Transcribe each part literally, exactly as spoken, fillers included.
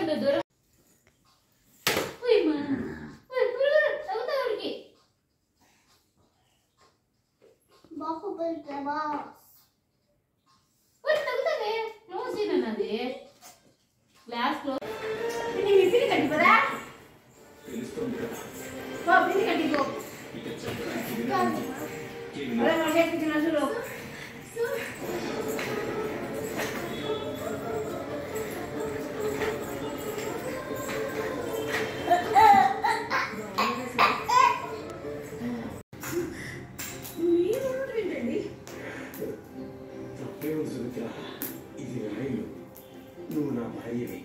దూరం క్లాస్ లో నువ్వు నా భార్యవి.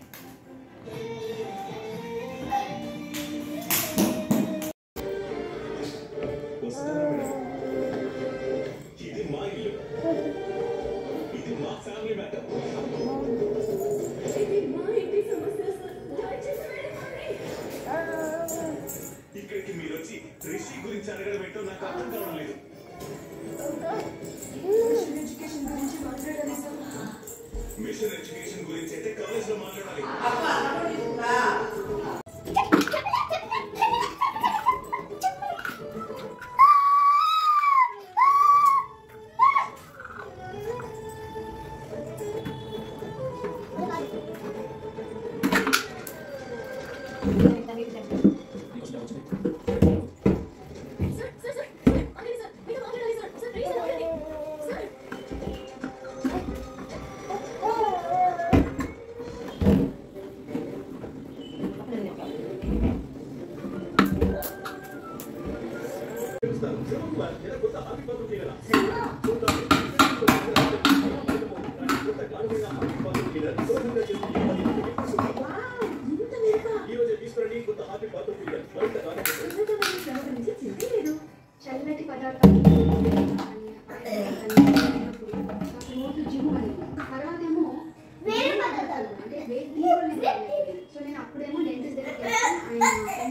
ఇది మా ఇల్లు, ఇది మా ఫ్యామిలీ మ్యాటర్. ఇక్కడికి మీరు వచ్చి రిషి గురించి అడగడం ఏంటో నాకు అర్థం కావడం లేదు. మిషన్ ఎడ్యుకేషన్ గురించి అయితే కాలేజ్ లో మాట్లాడాలి. చల్లటి పదార్థాలు తర్వాత ఏమో వేరే పదార్థాలు అంటే సో నేను అప్పుడేమో డెంటిస్ట్ దగ్గర